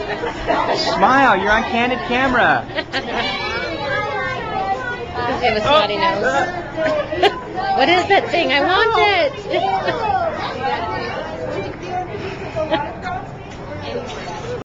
Smile, you're on candid camera. Does he have a snotty nose? What is that thing? I want it!